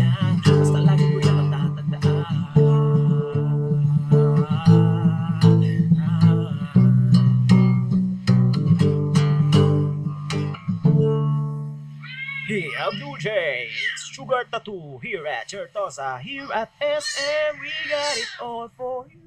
lang, basta lagi mo lang matatandaan. Hey, Abdul J, Sugar Tattoo here at Chertosa, here at SM, we got it all for you.